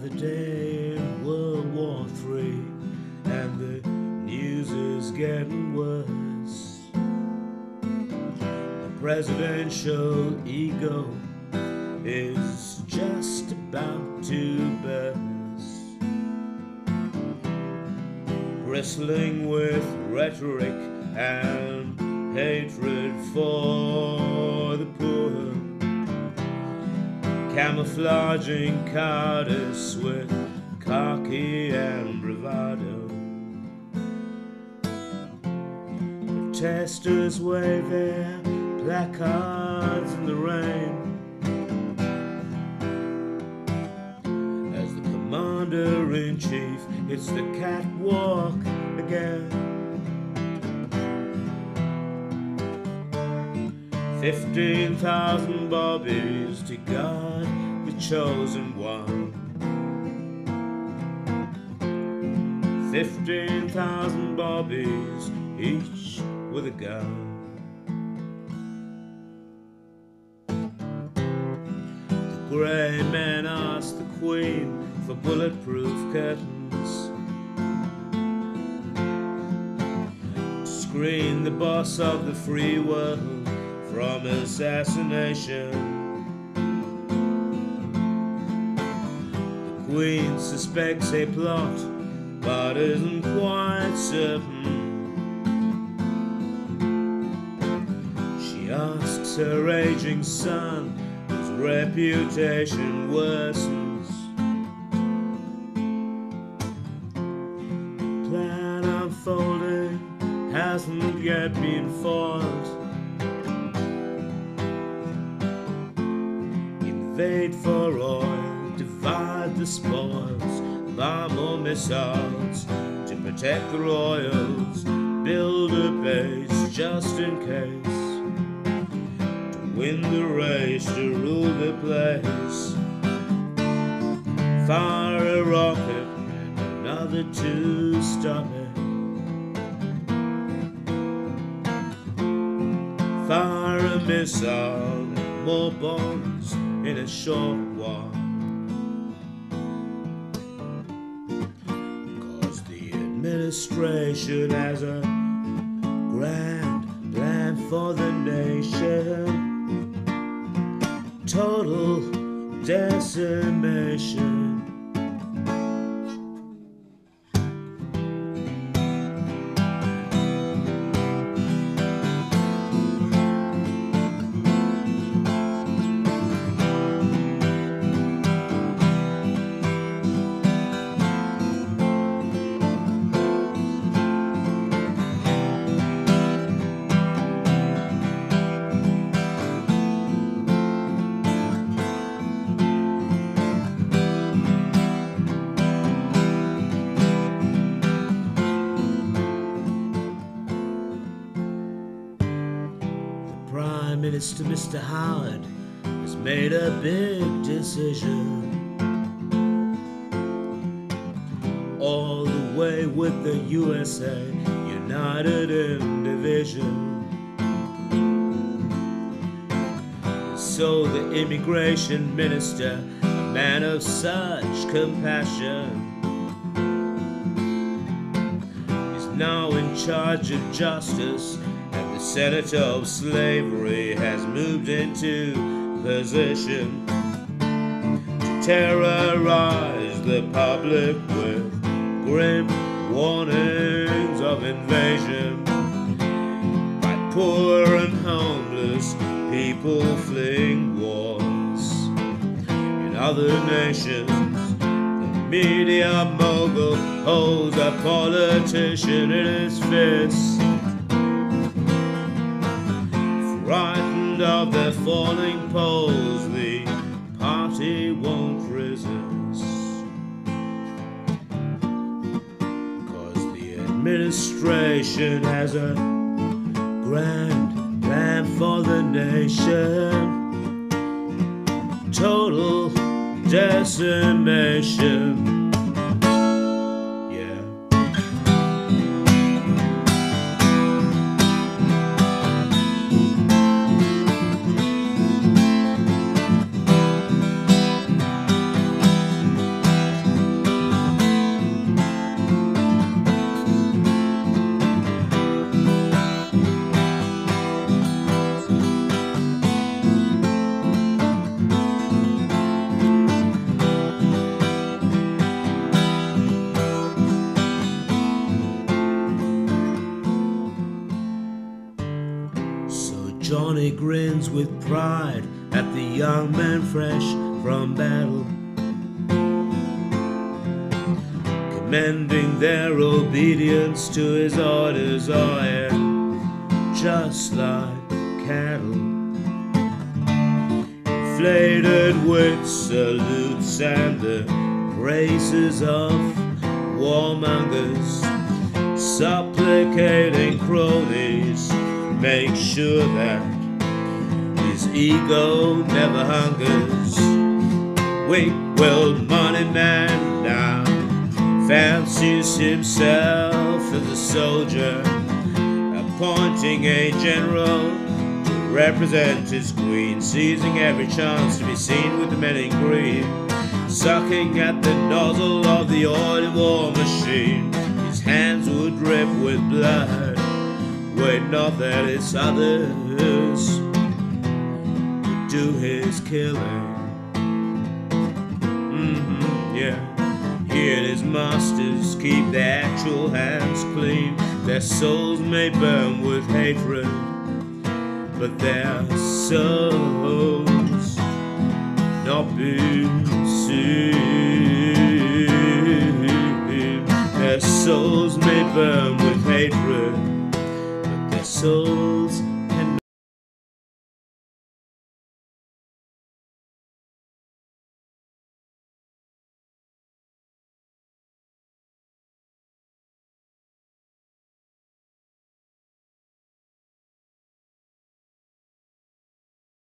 Another day in World War III, and the news is getting worse. The presidential ego is just about to burst, bristling with rhetoric and hatred for the poor, camouflaging cowardice with khaki and bravado. Protesters wave their placards in the rain as the commander-in-chief hits the catwalk again. 15,000 bobbies to guard the chosen one. 15,000 bobbies, each with a gun. The grey men asked the Queen for bulletproof curtains to screen the boss of the free world from assassination. The Queen suspects a plot, but isn't quite certain. She asks her aging son, whose reputation worsens. The plan unfolding hasn't yet been fought. Invade for oil, divide the spoils, bomb or missiles to protect the royals, build a base just in case, to win the race, to rule the place. Fire a rocket and another to stop it. Fire a missile, more bombs in a short while. Cause the administration has a grand plan for the nation. Total decimation. Prime Minister Mr. Howard has made a big decision. All the way with the USA, united in division. So the immigration minister, a man of such compassion, is now in charge of justice. The Senate of slavery has moved into position to terrorize the public with grim warnings of invasion by poor and homeless people fleeing wars. In other nations, the media mogul holds a politician in his fist, frightened of their falling polls, the party won't resist. Cause the administration has a grand plan for the nation. Total decimation. Johnny grins with pride at the young men fresh from battle, commending their obedience to his orders, oh yeah, just like cattle. Inflated with salutes and the praises of warmongers, supplicating cronies, make sure that his ego never hungers. Weak-willed money man now fancies himself as a soldier, appointing a general to represent his queen, seizing every chance to be seen with the men in green, sucking at the nozzle of the oil war machine. His hands would drip with blood, wait not that it's others who do his killing. Yeah. Here his masters keep their actual hands clean. Their souls may burn with hatred, but their souls not be seen. Their souls may burn with hatred, but their souls